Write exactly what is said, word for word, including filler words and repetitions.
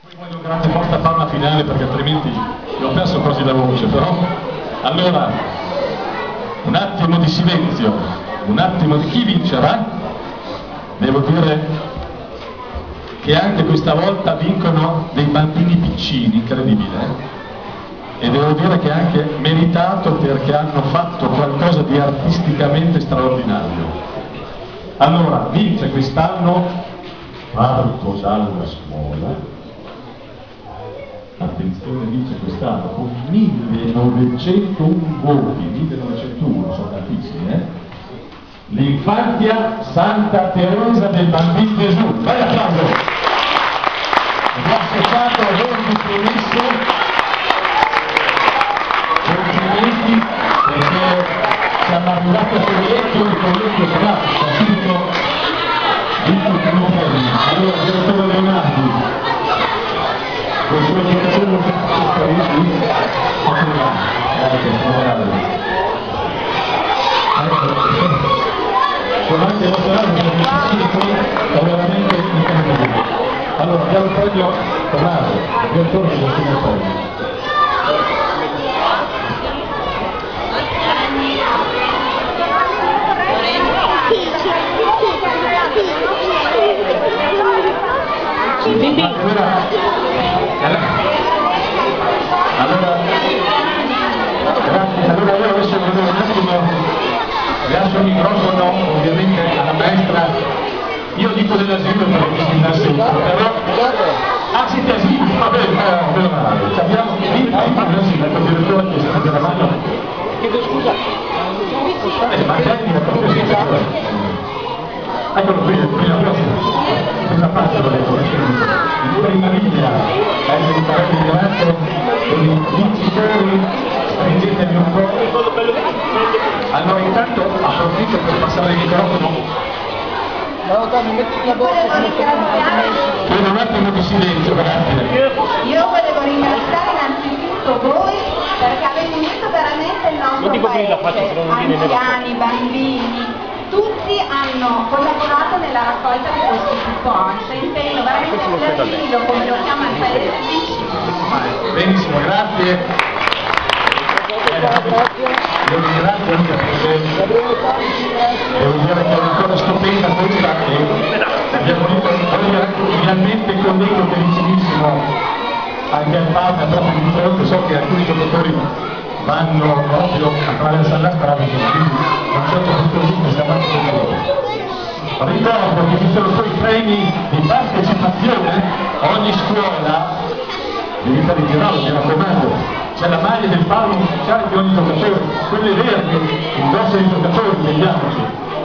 Voglio grazie forza fare una finale perché altrimenti ho perso quasi la voce, però. Allora, un attimo di silenzio, un attimo di chi vincerà. Devo dire che anche questa volta vincono dei bambini piccini, incredibile, eh? E devo dire che è anche meritato perché hanno fatto qualcosa di artisticamente straordinario. Allora, vince quest'anno Parto dalla scuola. Attenzione, vince quest'anno con millenovecentouno voti, millenovecentouno, sono tantissimi, eh? L'Infantia Santa Teresa del Bambino Gesù. Vai applauso! Vi ha associato a loro di promesso. Complimenti perché siamo arrivati a Coletto e Coletto sarà subito vinto il primo premio. Allora, direttore Leonardi, con il suo giocatore non c'è stato qui, sono anche emozionato perché veramente incredibile. Allora abbiamo il premio Tommaso, il direttore del primo premio. Allora, grazie, allora io adesso volevo un attimo lascio il microfono ovviamente alla maestra, io dico dell'asilo perché mi si dà sempre, però ah siete asili, va bene, meno male, abbiamo finito l'asilo, il direttore che sta della mano, chiedo scusa, eh ma prendi la professione. Eccolo qui, qui la prossima, questa faccia l'ho detto, in prima linea, essere parati di avanti con i vincitori, stringetevi un po'. Allora intanto approfitto per passare il microfono. Per un attimo di silenzio, grazie. Io volevo ringraziare innanzitutto voi perché avete unito veramente il nostro paese, anziani, bambini. Tutti hanno collaborato nella raccolta di questi coupon, sentendo veramente l'asilo, come lo chiama il paese, vicino. Benissimo, grazie. Io ringrazio anche perché devo dire che è una cosa stupenda questa e abbiamo detto ovviamente il collega felicissimo anche al padre proprio di fronte, so che alcuni giocatori vanno proprio a attraversare la strada, quindi da un certo punto di vista siamo anche con loro. Ricordo che ci sono poi premi di partecipazione, ogni scuola devi fare il girato, mi raccomando, c'è la maglia del palo ufficiale di ogni giocatore, quelle verdi indossa i giocatori, vediamoci.